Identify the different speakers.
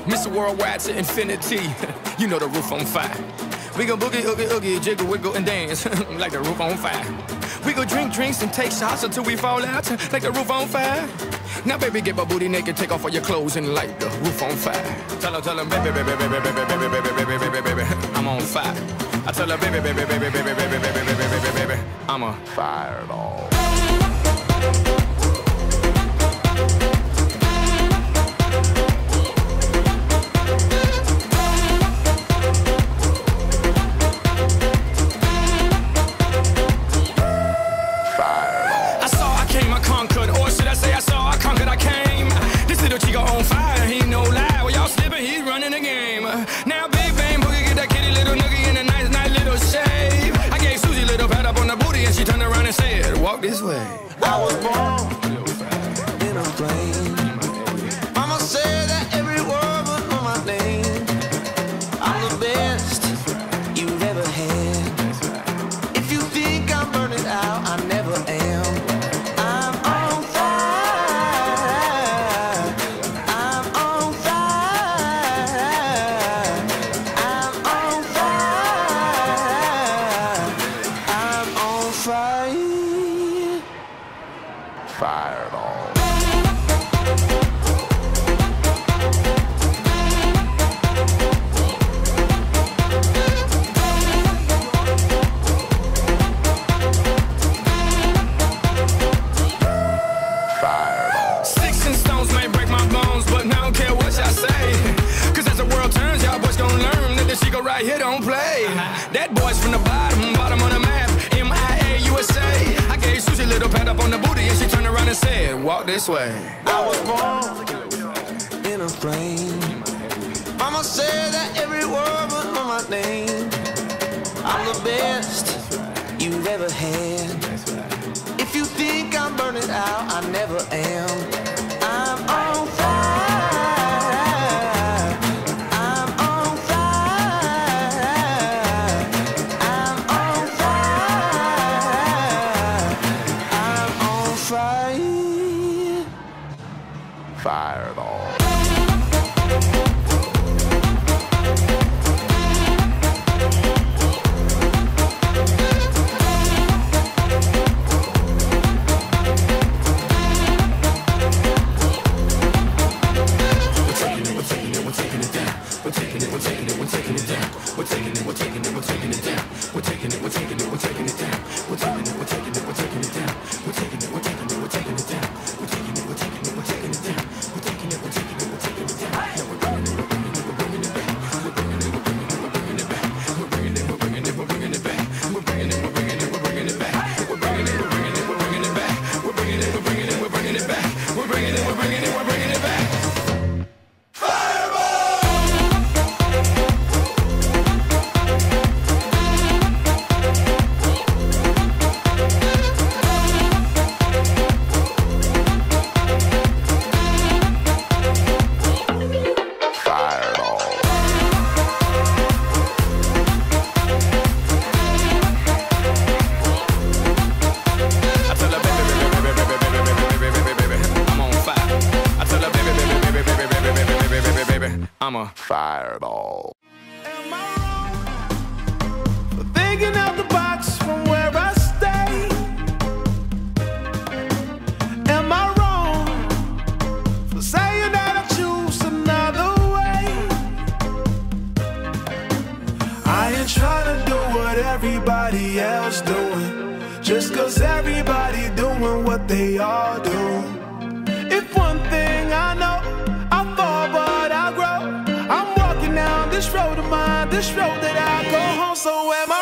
Speaker 1: Mr. Worldwide to infinity. You know the roof on fire. We gon' boogie, oogie, oogie, jiggle, wiggle, and dance like the roof on fire. We gon' drink drinks and take shots until we fall out like the roof on fire. Now, baby, get my booty naked, take off all your clothes and light the roof on fire. Tell her, baby, baby, baby, baby, baby, baby, baby, baby, baby, I'm on fire. I tell her, baby, baby, baby, baby, baby, baby, baby, baby, baby, I'm a fireball. Now Big Bang Boogie get that kitty little noogie in a nice, nice little shave. I gave Susie a little pat up on the booty and she turned around and said, walk this way.
Speaker 2: I was born in a plane. Mama said that every word was on my name. I'm the best you've ever had. If you think I'm burning out, I never am. I'm on fire. I'm on fire. I'm on fire. I'm on fire.
Speaker 3: Fireball.
Speaker 1: Sticks and stones may break my bones, but I don't care what y'all say. Cause as the world turns, y'all boys gon' learn that this Chico right here don't play. That boy's from the bottom, bottom of the map, MIA USA. I gave Susie a little pat up on the booty and she turned around and said, walk this way.
Speaker 2: I was born in a plane. Mama said that every word was on my name. I'm the best you've ever had. If you think I'm burning out, I never am. I'm on fire. I'm on fire. I'm on fire. I'm on fire.
Speaker 3: Fireball.
Speaker 1: I'm a
Speaker 3: Fireball.
Speaker 2: Am I wrong for thinking out the box from where I stay? Am I wrong for saying that I choose another way? I ain't trying to do what everybody else doing, just cause everybody doing what they all do. If one thing I know, I fall but I grow. I'm walking down this road of mine, this road that I go home. So am I